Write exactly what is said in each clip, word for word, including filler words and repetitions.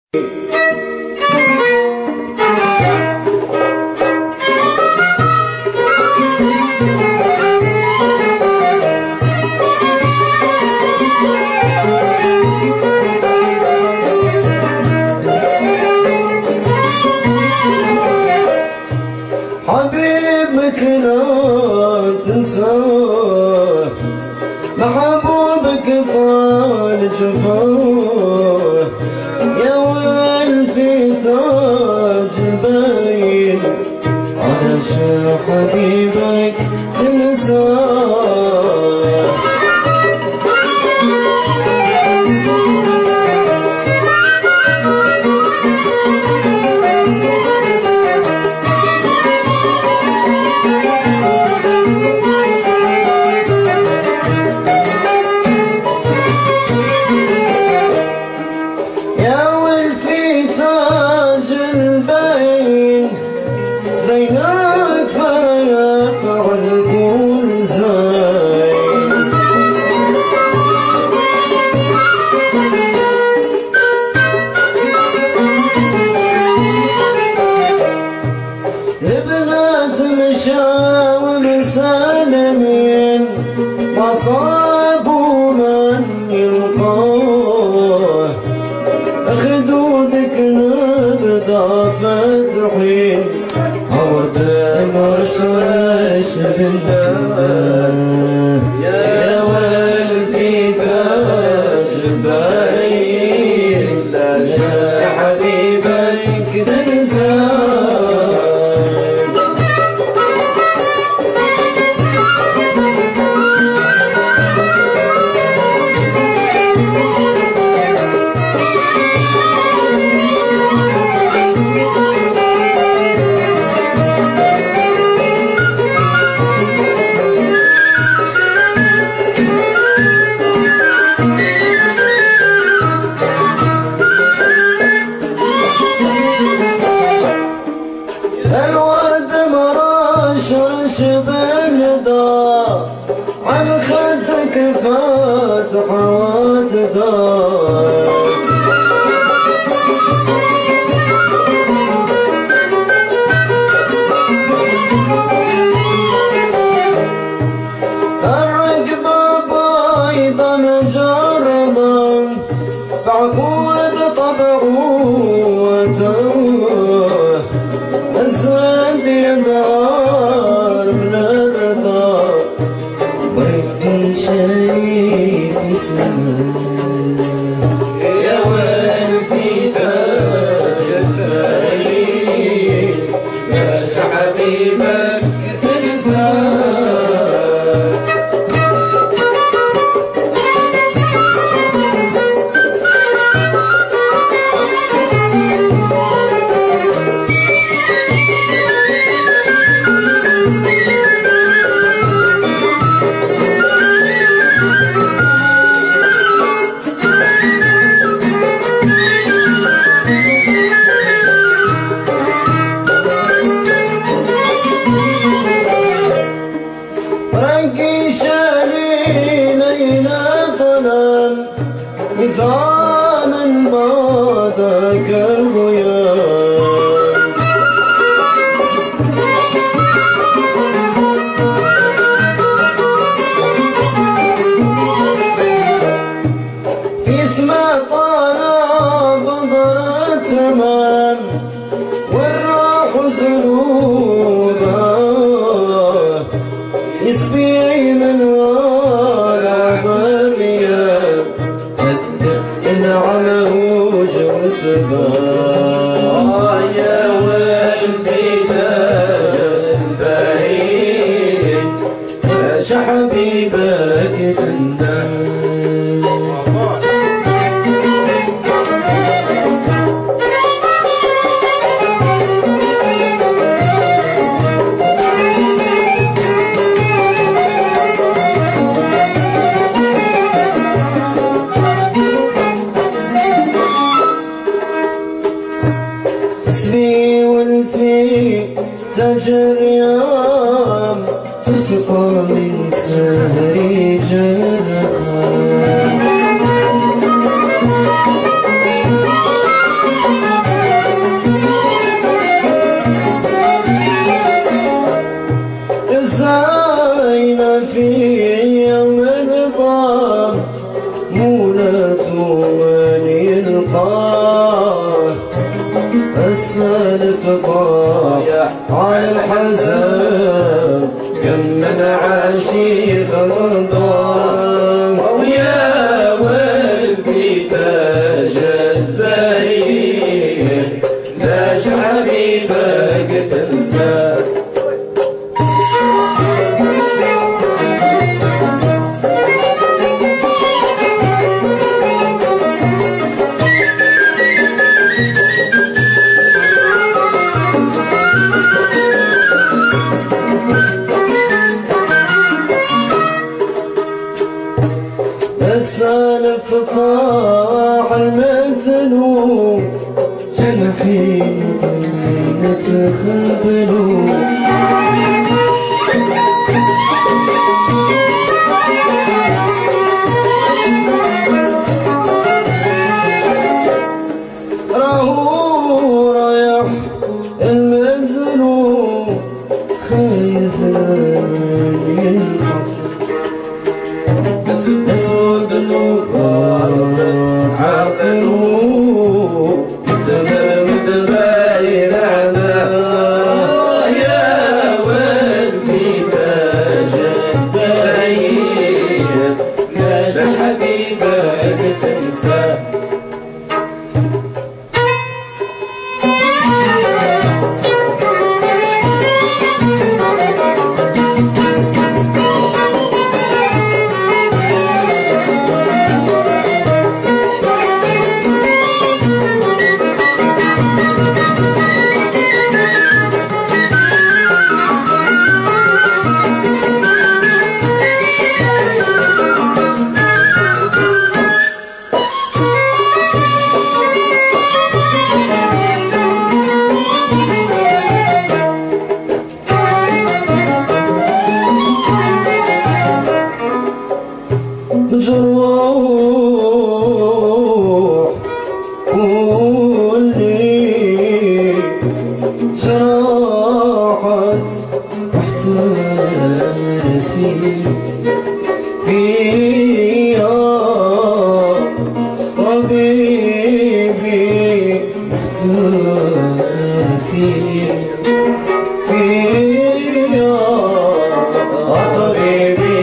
حبيبك لا تنساه، محبوبك طال جفاه، يا ويل في تاج البين علشان حبيبك تنساه. زينك فيقع الكل زين، لبنات مشاوم سالمين ما صابوا من يلقاه، خدودك نبدا فتحين عود مرشرش بالنار، يا ويل في تاج باين لا حبيبك تنساه. الورد مرشرش بالندى عن خدك فاتح وتدار، الرقبة بيضة مجردة بعقود طبعه وتوه، الزاد يدار من الرضا بيتي شريف سماه، يا ويل في تاج الباين لاش حبيبك تنساه. رقي شالين ينقلن نظام بعدك الغياب، في اسمه طلب ضرب تمام والروح زنوبه، يسبي من ورا بريان العمى وجه سباه، يا ويل في تاج الباين لاش حبيبك تنساه. تسبي والفي تجر يوم تسقى من سهري جرخان، السالف طايح على الحزن كم من عشيق رضاه ويا والفي تاج البهيج لاش حبيبك تنسى السالف طاح المثلو جنحين ضمين تخبلو راهو رايح المثلو خايف ينقف اسود الوقت عقلوا تمرد غير عناه يا والفي تاج البهيج لاش حبيبك تنسى جروح واللي جراحت واحترفي فيا طبيبي احترفي فيا طبيبي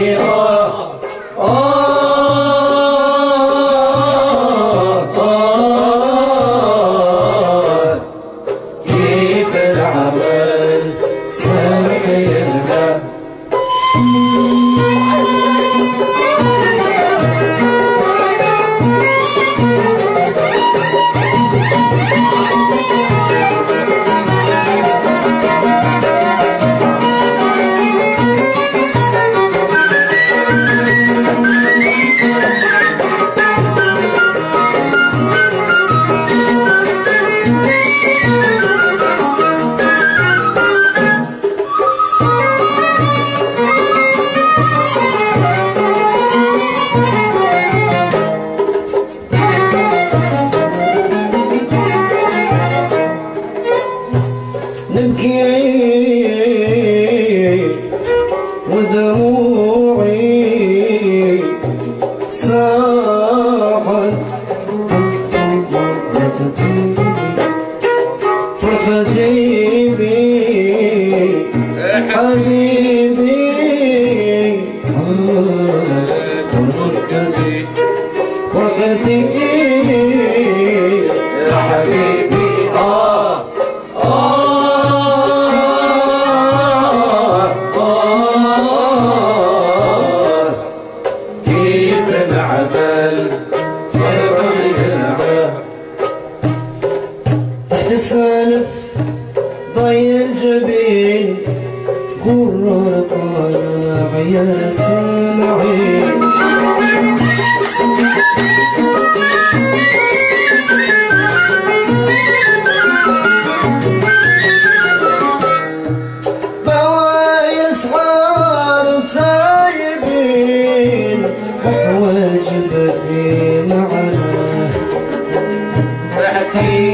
نبكي ودموعي ساحت فرقتي فرقتي بي حبيبي فرقتي فرقتي يا حبيبي آه آه آه كيف العبل صار يلعب تحت السالف ضي الجبين غرر طالع يا سامعين بوايس حار تايبين وحواجب في معناه بحتي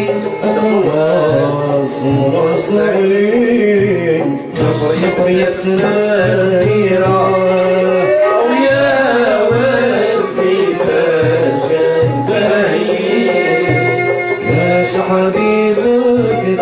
أقواصر صعين جبر يبريت نيرا ويا والفي تاج البهيج لاش حبيبك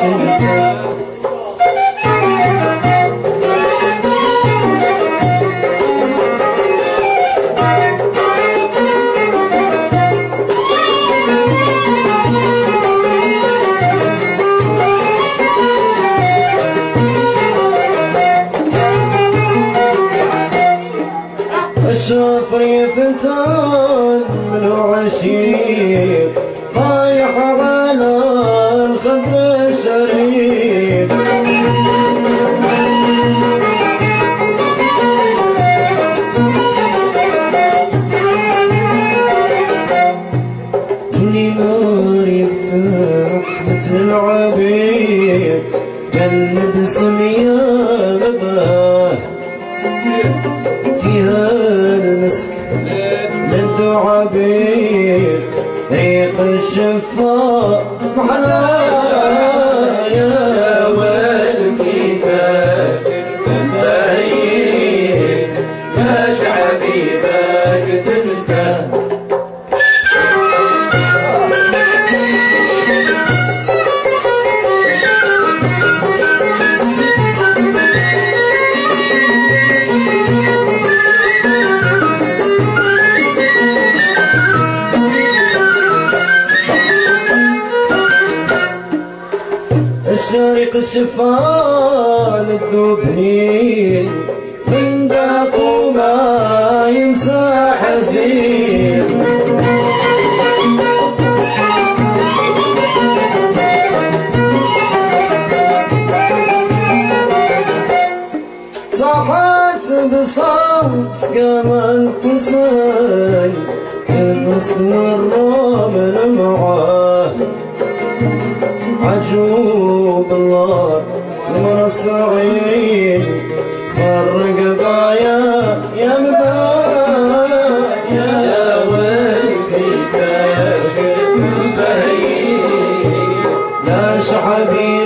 منه عشيق طايح على الخد الشريف اللي نار يفتح مثل العبيد قلب سمية بباه فيها المسك للدعاء بيت ريق الشفاء محلاها يا والكتاب باين لاش حبيبك تنسى الشارق الشفان الذوبين من داقوا ما يمسح حزين صاحت بصوت كمان قصي الرصد مرة من معاه عجوب الله المرصعين فرق بايا يا مبايا يا والكتاب باين لا شعبي